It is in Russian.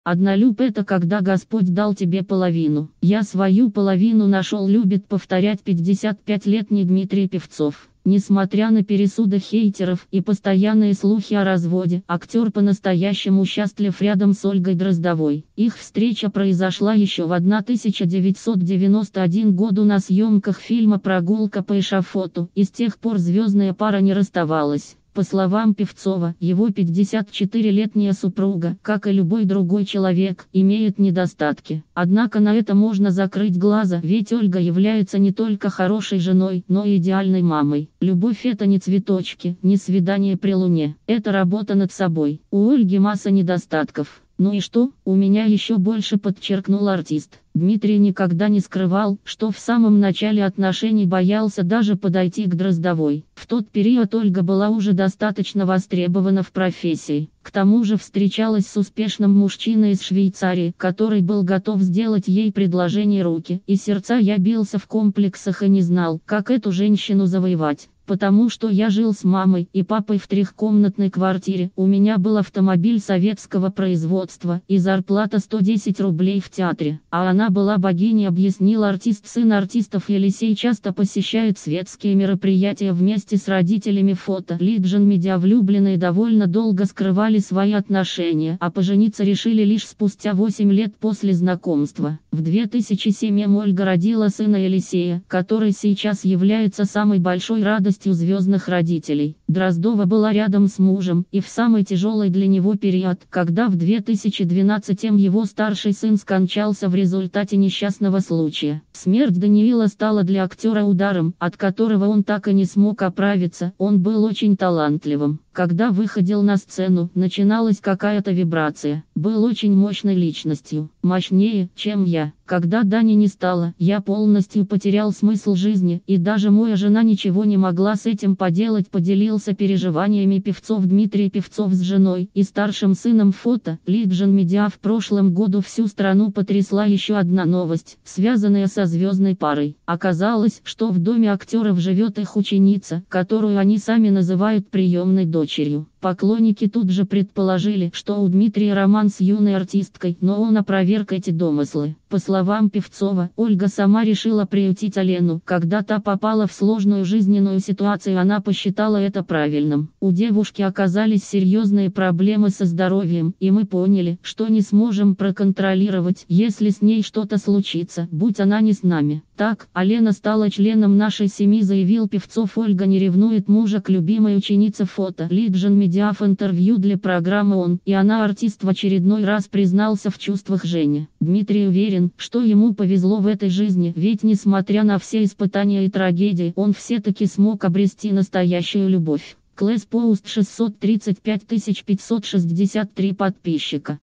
Однолюб — это когда Господь дал тебе половину. Я свою половину нашел, любит повторять 55-летний Дмитрий Певцов. Несмотря на пересуды хейтеров и постоянные слухи о разводе, актер по-настоящему счастлив рядом с Ольгой Дроздовой. Их встреча произошла еще в 1991 году на съемках фильма «Прогулка по эшафоту», и с тех пор звездная пара не расставалась. По словам Певцова, его 54-летняя супруга, как и любой другой человек, имеет недостатки. Однако на это можно закрыть глаза, ведь Ольга является не только хорошей женой, но и идеальной мамой. Любовь — это не цветочки, не свидание при луне. Это работа над собой. У Ольги масса недостатков. Ну и что, у меня еще больше, подчеркнул артист. Дмитрий никогда не скрывал, что в самом начале отношений боялся даже подойти к Дроздовой. В тот период Ольга была уже достаточно востребована в профессии. К тому же встречалась с успешным мужчиной из Швейцарии, который был готов сделать ей предложение руки и сердца. Я бился в комплексах и не знал, как эту женщину завоевать. Потому что я жил с мамой и папой в трехкомнатной квартире, у меня был автомобиль советского производства и зарплата 110 рублей в театре, а она была богиней, объяснил артист. Сын артистов Елисей часто посещает светские мероприятия вместе с родителями. Фото. Legion Media. Влюбленные довольно долго скрывали свои отношения, а пожениться решили лишь спустя 8 лет после знакомства. В 2007 Ольга родила сына Елисея, который сейчас является самой большой радостью звездных родителей. Дроздова была рядом с мужем и в самый тяжелый для него период, когда в 2012 его старший сын скончался в результате несчастного случая. Смерть Даниила стала для актера ударом, от которого он так и не смог оправиться. Он был очень талантливым. Когда выходил на сцену, начиналась какая-то вибрация. Был очень мощной личностью, мощнее, чем я. Когда Дани не стало, я полностью потерял смысл жизни, и даже моя жена ничего не могла с этим поделать, поделился переживаниями Певцов. Дмитрий Певцов с женой и старшим сыном. Фото. Legion Media. В прошлом году всю страну потрясла еще одна новость, связанная со звездной парой. Оказалось, что в доме актеров живет их ученица, которую они сами называют приемной дочерью. Поклонники тут же предположили, что у Дмитрия роман с юной артисткой, но он опроверг эти домыслы. По словам Певцова, Ольга сама решила приютить Алену. Когда та попала в сложную жизненную ситуацию, она посчитала это правильным. У девушки оказались серьезные проблемы со здоровьем, и мы поняли, что не сможем проконтролировать, если с ней что-то случится, будь она не с нами. Так, Алена стала членом нашей семьи, заявил Певцов. Ольга не ревнует мужа к любимой ученице. Фото. Legion Media. В интервью для программы «Он» и она артист в очередной раз признался в чувствах Жене. Дмитрий уверен, что ему повезло в этой жизни, ведь несмотря на все испытания и трагедии, он все-таки смог обрести настоящую любовь. Клэс Пост. 635 563 подписчика.